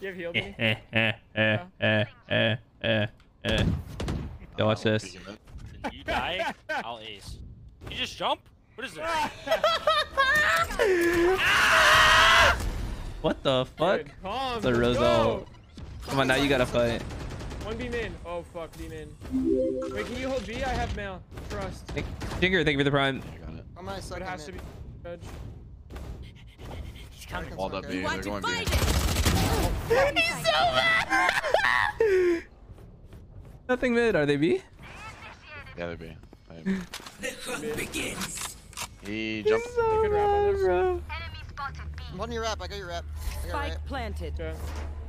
You have healed me? Yo, watch this. When you die, I'll ace. You just jump? What is this? What the fuck? Good. Calm. The Let's result. go. Come on, now you gotta fight. One B min. Oh fuck, B min. Wait, can you hold B? I have mail. Trust. Jinger, thank you for the prime. I got it. I'm gonna But suck it has to him be judge. He's coming. Walled up B. You They're want to going fight B. it? He's so mad. Nothing mid. Are they B? Yeah, they're B. The hunt begins. He jumped. So Good wrap on mad, this. bro. I'm holding your wrap. I got your wrap. I got Spike it. planted. Okay.